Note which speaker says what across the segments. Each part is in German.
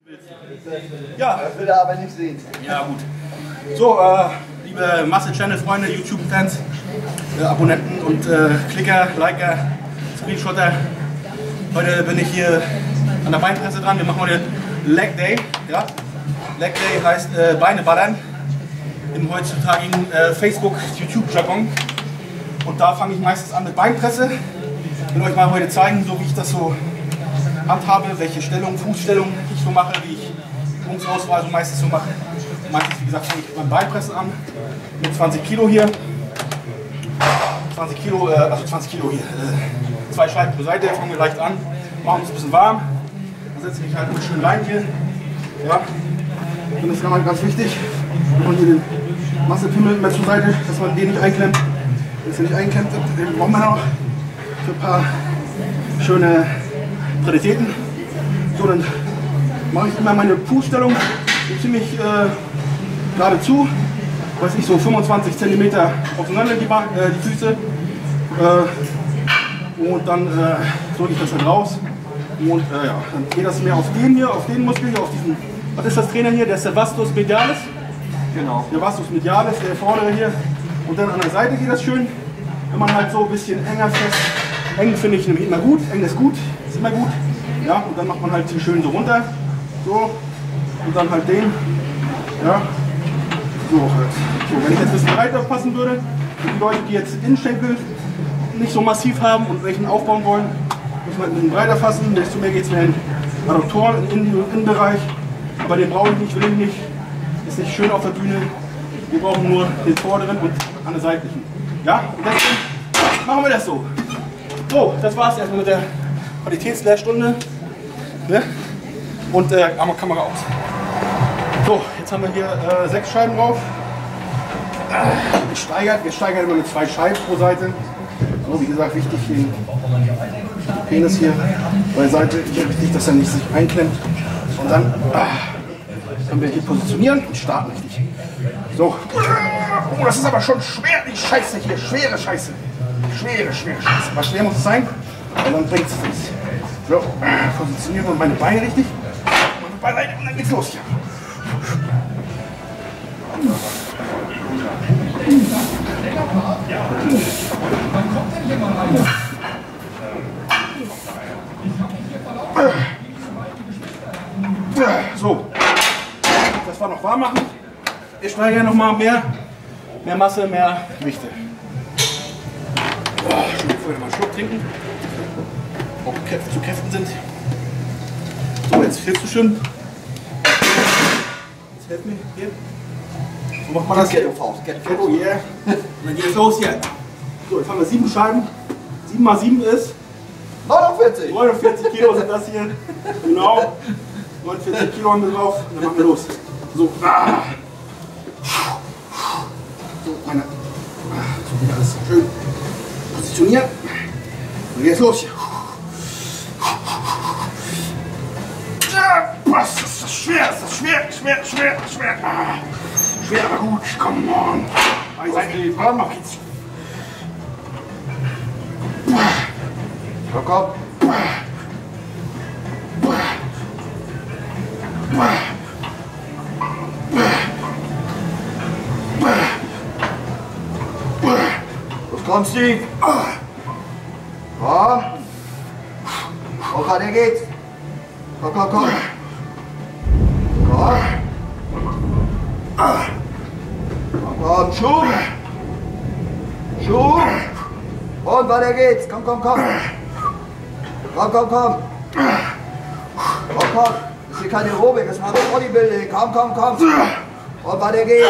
Speaker 1: Ja. Das will er aber nicht sehen.
Speaker 2: Ja, gut. So, liebe Masse-Channel-Freunde, YouTube-Fans, Abonnenten und Klicker, Liker, Screenshotter. Heute bin ich hier an der Beinpresse dran. Wir machen heute Leg Day. Ja? Leg Day heißt Beine ballern im heutzutage Facebook, YouTube-Jargon. Und da fange ich meistens an mit Beinpresse. Ich will euch mal heute zeigen, so wie ich das so handhabe, welche Stellung, Fußstellung ich so mache, wie ich Übungsauswahl so meistens so mache. Meistens, wie gesagt, fange ich beim Beinpressen an mit 20 Kilo hier. 20 Kilo hier. 2 Scheiben pro Seite, fangen wir leicht an, machen uns ein bisschen warm. Dann setze ich mich halt immer schön rein hier. Ja. Und das ist ganz wichtig, und hier den Massepimmel immer zur Seite, dass man den nicht einklemmt. Wenn es nicht einklemmt, den brauchen wir noch für ein paar schöne Präditäten. So, dann mache ich immer meine Fußstellung ziemlich geradezu, weiß ich, so 25 cm auseinander die Füße. Und dann drücke ich das dann raus. Und ja, dann geht das mehr auf den hier, auf den Muskel hier, auf diesen. Was ist das Trainer hier? Der ist der Vastus medialis. Genau. Der Vastus medialis, der vordere hier. Und dann an der Seite geht das schön. Wenn man halt so ein bisschen enger fest. Eng finde ich nämlich immer gut. Eng ist gut, ist immer gut. Ja, und dann macht man halt hier schön so runter. So. Und dann halt den. Ja. So halt. So, wenn ich jetzt ein bisschen breiter passen würde, für die Leute, die jetzt Innenschenkel nicht so massiv haben und welchen aufbauen wollen, muss man ein bisschen breiter fassen. Desto mehr geht es mehr in Adduktoren, in den Innenbereich. Aber den brauche ich nicht, will ich nicht. Ist nicht schön auf der Bühne. Wir brauchen nur den vorderen und an der seitlichen. Ja, und deswegen machen wir das so. So, das war es erstmal mit der Qualitätslehrstunde. Ne? Und Kamera aus. So, jetzt haben wir hier 6 Scheiben drauf. Wir steigern immer mit 2 Scheiben pro Seite. So, wie gesagt, wichtig den Penis hier beiseite. Hier wichtig, dass er nicht sich einklemmt. Und dann können wir hier positionieren und starten richtig. So. Oh, das ist aber schon schwer, die Scheiße hier. Schwere Scheiße. Schwere Scheiße. Was schwer muss es sein? Und dann bringt es nichts. So, positionieren wir meine Beine richtig. Beiseite und dann geht's los hier. So, das war noch warm machen. Ich steigere noch mal mehr Masse, mehr Gewichte. Vorher mal einen Schluck trinken, ob die Kräfte zu Kräften sind. So, jetzt hilfst du schön. Jetzt helf mir hier. So macht man das.
Speaker 1: Faust.
Speaker 2: Oh yeah. Und dann geht es los hier. So, jetzt haben wir 7 Scheiben. 7 mal 7 ist
Speaker 1: 49.
Speaker 2: 49 Kilo sind das hier. Genau. 49 Kilo haben wir drauf. Und dann machen wir los. So. So, so wieder alles schön positionieren. Und jetzt los hier. Was ist das schwer? Ist das schwer? Schwer. Schwer, aber gut. Come on. Komm, auf geht's.
Speaker 1: Komm. Los komm, Steve. Komm. Oka, der geht. Komm. Komm. Schub. Und weiter geht's. Komm. Komm. Das ist hier keine Aerobik, das ist mal Bodybuilding. Komm. Und weiter geht's.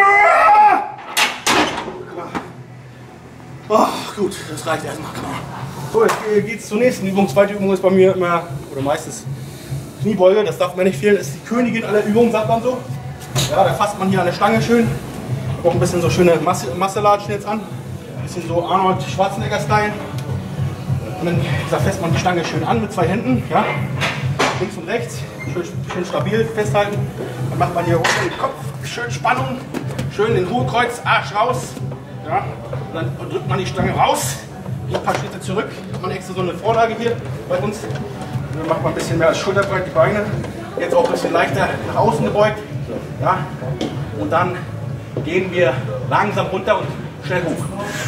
Speaker 2: Oh, gut, das reicht erstmal. So, jetzt geht's zur nächsten Übung. Zweite Übung ist bei mir immer, oder meistens Kniebeuge, das darf mir nicht fehlen. Das ist die Königin aller Übungen, sagt man so. Ja, da fasst man hier an der Stange schön. Auch ein bisschen so schöne Masselatschen jetzt an. Ein bisschen so Arnold Schwarzenegger-Style. Und dann fässt man die Stange schön an mit 2 Händen. Ja. Links und rechts. Schön stabil festhalten. Dann macht man hier unter den Kopf schön Spannung. Schön den Hohlkreuz, Arsch raus. Ja. Und dann drückt man die Stange raus. Ein paar Schritte zurück. Hat man extra so eine Vorlage hier bei uns. Dann macht man ein bisschen mehr als schulterbreit die Beine. Jetzt auch ein bisschen leichter nach außen gebeugt. Ja. Und dann gehen wir langsam runter und schnell hoch.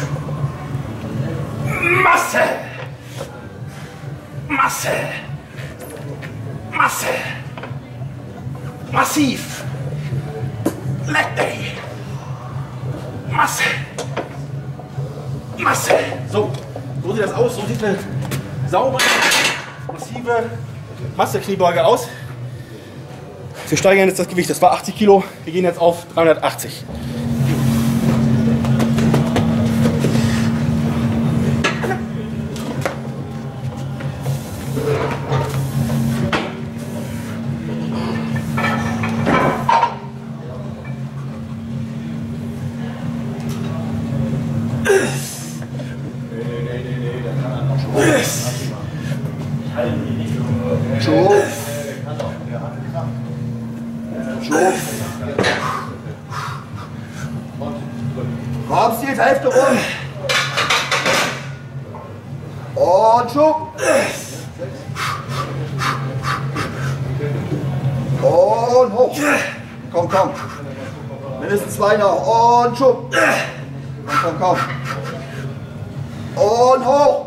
Speaker 2: Masse! Masse! Masse! Massiv! Leg Day! Masse! Masse! So sieht das aus. So sieht eine saubere, massive Masse-Kniebeuge aus. Wir steigern jetzt das Gewicht. Das war 80 Kilo. Wir gehen jetzt auf 380.
Speaker 1: Komm, Steve, Hälfte rum. Und Schub. Und hoch. Komm, komm. Mindestens 2 noch. Und Schub. Komm, komm, komm. Und hoch.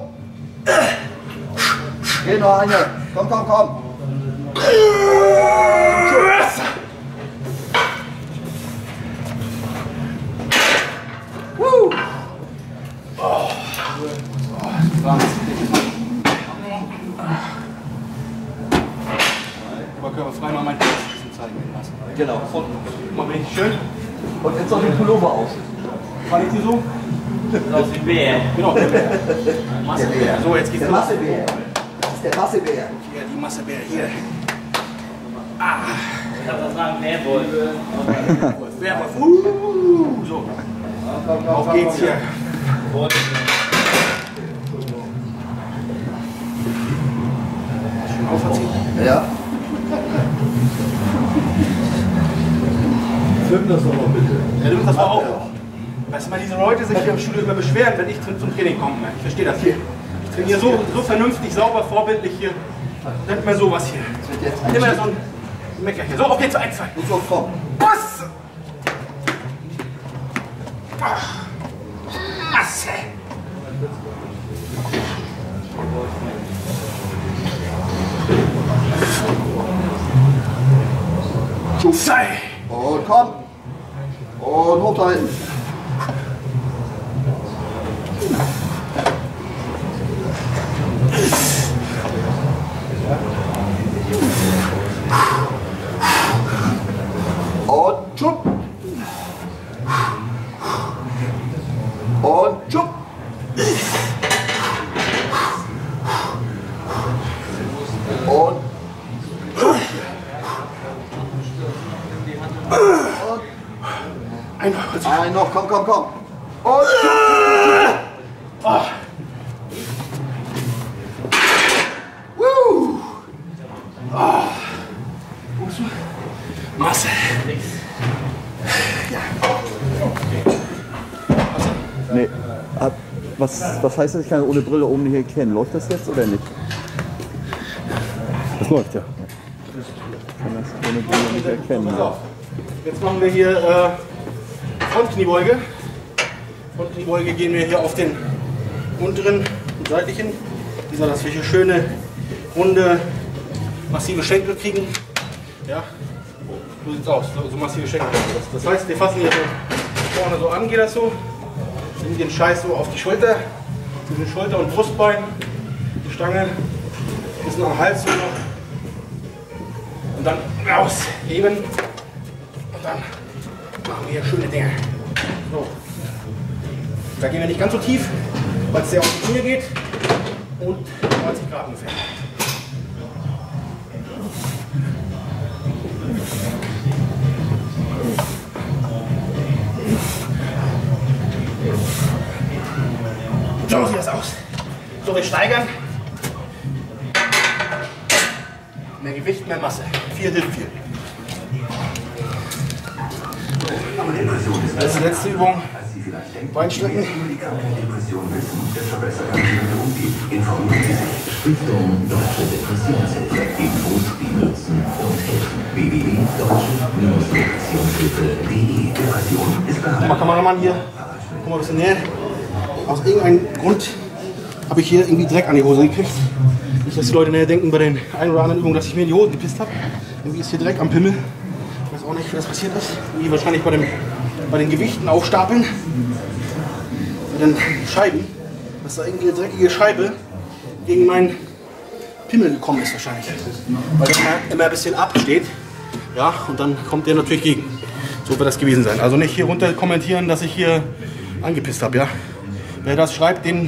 Speaker 1: Geh noch eine. Komm, komm, komm. Und Schub.
Speaker 2: Oberkörperfrei mal mein Herz zeigen lassen.
Speaker 1: Genau.
Speaker 2: Und mal richtig schön.
Speaker 1: Und jetzt noch den Pullover aus.
Speaker 2: Fand ich die so?
Speaker 3: Aus dem Bär.
Speaker 2: Genau.
Speaker 1: Der Bär.
Speaker 2: So, jetzt geht's
Speaker 1: Der
Speaker 2: los.
Speaker 1: Massebär. Das ist der Massebär.
Speaker 2: Hier, die Massebär hier.
Speaker 3: Ich hab das sagen, Bärwoll.
Speaker 2: So. Auf geht's hier. Schön aufziehen.
Speaker 1: Ja. Film das doch mal bitte.
Speaker 2: Ja, du, das war auch. Weißt du mal, diese Leute sich hier im Studio immer beschweren, wenn ich zum Training komme. Ich verstehe das hier. Ich trainiere so vernünftig, sauber, vorbildlich hier. Nennt mir sowas hier.
Speaker 1: Das wird jetzt
Speaker 2: Immer so ein Meckerchen. So, auf geht's, 1, 2.
Speaker 1: So, komm.
Speaker 2: Was? Masse. Sei.
Speaker 1: Und komm. Und hoch da hinten. Und schub. Und schub. Und ein noch, komm, komm, komm. Und
Speaker 2: Masse.
Speaker 4: Nee. Was heißt das, ich kann ohne Brille oben nicht erkennen? Läuft das jetzt oder nicht?
Speaker 2: Das läuft ja.
Speaker 4: Ich kann das ohne Brille nicht erkennen.
Speaker 2: Pass auf. Jetzt machen wir hier Frontkniebeuge. Frontkniebeuge gehen wir hier auf den unteren und seitlichen. Wie soll das, wir hier schöne, runde, massive Schenkel kriegen. Ja, so sieht's aus, so massive Schenkel. Das heißt, wir fassen hier so vorne so an, geht das so. Nehmen den Scheiß so auf die Schulter, zwischen Schulter und Brustbein, die Stange, bisschen am Hals so noch. Und dann rausheben. Und dann machen wir hier schöne Dinge. So. Da gehen wir nicht ganz so tief, weil es sehr auf die Knie geht. Und 90 Grad ungefähr. So sieht das aus. So, wir steigern. Mehr Gewicht, mehr Masse. 4 hilft viel. Das ist die letzte Übung. Beinstrecken.
Speaker 5: Depression wissen, desto besser kann sie damit umgehen. Informieren Sie sich. Stiftung Deutsche Depressionshilfe. Infos, die nutzen und helfen. www.deutsche-depressionshilfe.de. Depression ist
Speaker 2: Guck mal, Kameramann hier. Guck mal ein bisschen näher. Aus irgendeinem Grund habe ich hier irgendwie Dreck an die Hose gekriegt. Nicht, dass die Leute näher denken bei den ein oder anderen Übungen, dass ich mir in die Hose gepisst habe. Irgendwie ist hier Dreck am Pimmel. Ich weiß auch nicht, wie das passiert ist. Irgendwie wahrscheinlich bei den Gewichten aufstapeln. Bei den Scheiben. Dass da irgendwie eine dreckige Scheibe gegen meinen Pimmel gekommen ist wahrscheinlich. Weil der immer ein bisschen absteht. Ja, und dann kommt der natürlich gegen. So wird das gewesen sein. Also nicht hier runter kommentieren, dass ich hier angepisst habe, ja. Wer das schreibt, den,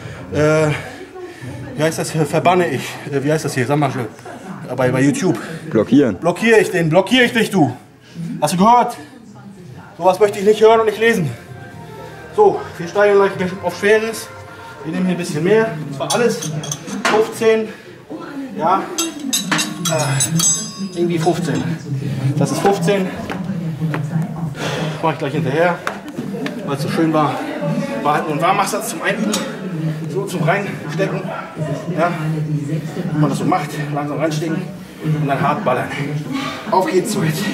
Speaker 2: wie heißt das, verbanne ich. Wie heißt das hier? Sag mal schnell. Bei YouTube.
Speaker 4: Blockieren.
Speaker 2: Blockiere ich dich, du. Hast du gehört? Sowas möchte ich nicht hören und nicht lesen. So, wir steigen gleich auf Schweres. Wir nehmen hier ein bisschen mehr. Das war alles 15. Ja. Irgendwie 15. Das ist 15. Das mache ich gleich hinterher, weil es so schön war. War halt nur ein Warmwasser zum Einüben, so zum Reinstecken. Ja. Wenn man das so macht, langsam reinstecken und dann hart ballern. Auf geht's so jetzt.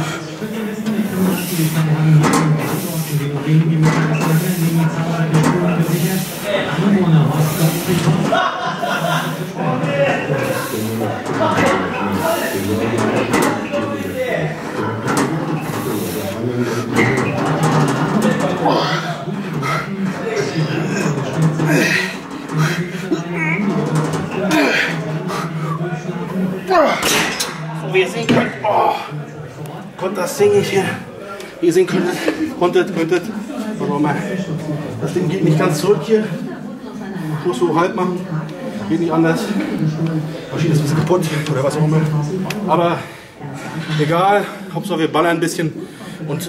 Speaker 2: So wie ihr sehen könnt, Gott, das singe ich hier. Wie ihr sehen könntet, warte mal, das Ding geht nicht ganz zurück hier. Ich muss so halb machen, geht nicht anders. Maschine ist ein bisschen kaputt oder was auch immer. Aber egal, Hauptsache wir ballern ein bisschen und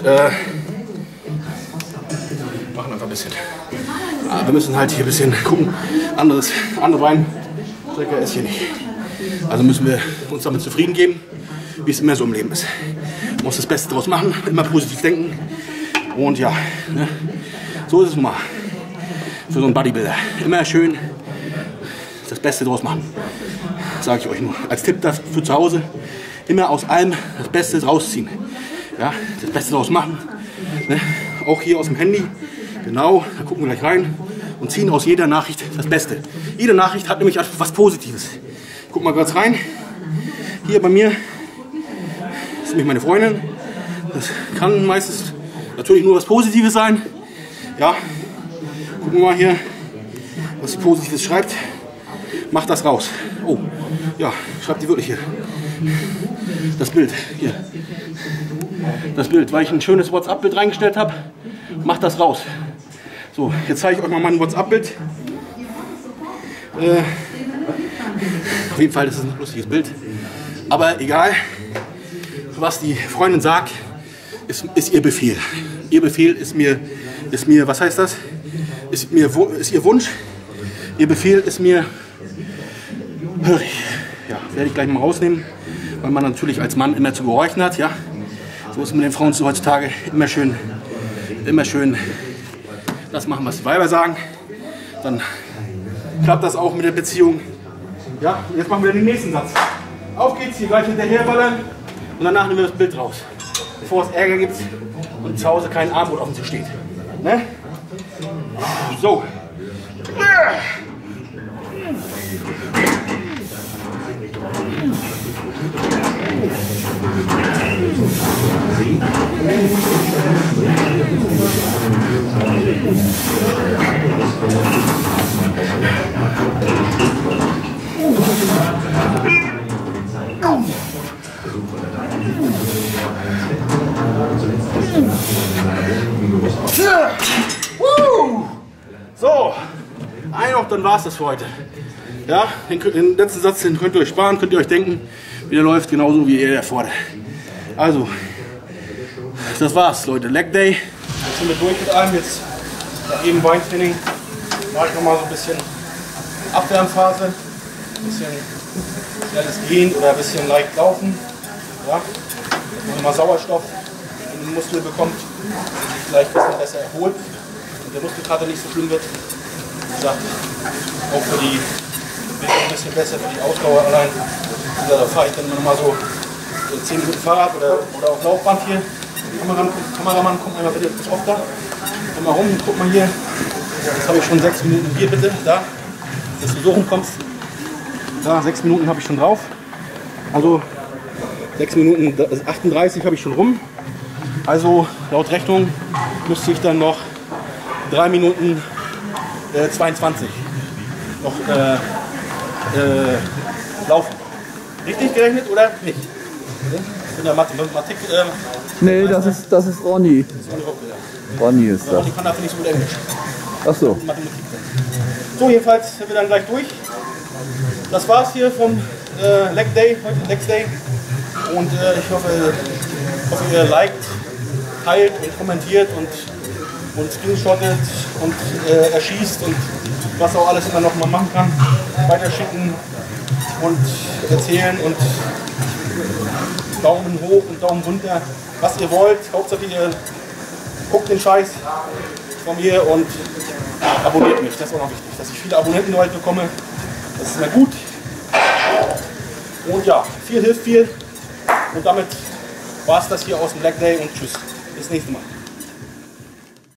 Speaker 2: machen einfach ein bisschen. Wir müssen halt hier ein bisschen gucken. Andere Weinstrecker ist hier nicht. Also müssen wir uns damit zufrieden geben, wie es immer so im Leben ist. Man muss das Beste draus machen, immer positiv denken. Und ja, ne? So ist es nun mal. Für so einen Bodybuilder. Immer schön das Beste draus machen. Sage ich euch nur. Als Tipp für zu Hause. Immer aus allem das Beste rausziehen. Ja, das Beste draus machen. Ne? Auch hier aus dem Handy. Genau, da gucken wir gleich rein. Und ziehen aus jeder Nachricht das Beste. Jede Nachricht hat nämlich was Positives. Guck mal kurz rein. Hier bei mir ist nämlich meine Freundin. Das kann meistens natürlich nur was Positives sein. Ja, gucken wir mal hier, was sie Positives schreibt. Macht das raus. Oh, ja, schreibt die wirklich hier. Das Bild, hier. Das Bild, weil ich ein schönes WhatsApp-Bild reingestellt habe. Macht das raus. So, jetzt zeige ich euch mal mein WhatsApp-Bild. Auf jeden Fall, das ist ein lustiges Bild. Aber egal, was die Freundin sagt, ist ihr Befehl. Ihr Befehl ist mir, was heißt das? Ist ihr Wunsch. Ihr Befehl ist mir hörig. Ja, werde ich gleich mal rausnehmen, weil man natürlich als Mann immer zu gehorchen hat. Ja, so ist es mit den Frauen heutzutage immer schön das machen, was die Weiber sagen. Dann klappt das auch mit der Beziehung. Ja, und jetzt machen wir den nächsten Satz. Auf geht's, hier gleich hinterherballern und danach nehmen wir das Bild raus. Bevor es Ärger gibt und zu Hause kein Armbrot auf dem Tisch steht. Ne? So. So, noch, dann war es das für heute. Ja, den letzten Satz, den könnt ihr euch sparen, könnt ihr euch denken, wie der läuft, genauso wie ihr der fordert. Also, das war's, Leute. Leg Day. Jetzt sind wir durch mit allem. Jetzt nach jedem Beintraining mache ich nochmal so ein bisschen Abwärmphase, ein bisschen schnelles Gehen oder ein bisschen leicht laufen. Ja, nochmal Sauerstoff in den Muskel bekommt und sich vielleicht ein bisschen besser erholt und der Muskelkater nicht so schlimm wird. Wie gesagt, auch für die ein bisschen besser für die Ausdauer allein. Da fahre ich dann mal so 10 Minuten Fahrrad oder auf Laufband hier. Kameramann, guck mal bitte etwas öfter. Komm mal rum, guck mal hier. Jetzt habe ich schon 6 Minuten hier bitte, da. Dass du so rumkommst. Da, 6 Minuten habe ich schon drauf. Also 6 Minuten 38 habe ich schon rum. Also laut Rechnung müsste ich dann noch 3 Minuten 22 noch laufen. Richtig gerechnet oder nicht? Ich bin der Mathematik.
Speaker 4: Nee, das ist Ronny. Ronny ist das.
Speaker 2: Ronny kann dafür nicht so gut Englisch.
Speaker 4: Ach so.
Speaker 2: Mathematik. So, jedenfalls sind wir dann gleich durch. Das war's hier vom Leg Day, heute Legs Day. Und ich hoffe, ihr liked, teilt und kommentiert und screenshottet und erschießt und was auch alles immer noch mal machen kann. Weiterschicken und erzählen und Daumen hoch und Daumen runter, was ihr wollt. Hauptsache ihr guckt den Scheiß von mir und abonniert mich. Das ist auch noch wichtig, dass ich viele Abonnenten heute bekomme. Das ist mir gut. Und ja, viel hilft viel. Und damit war es das hier aus dem Black Day und tschüss. Bis nächstes Mal.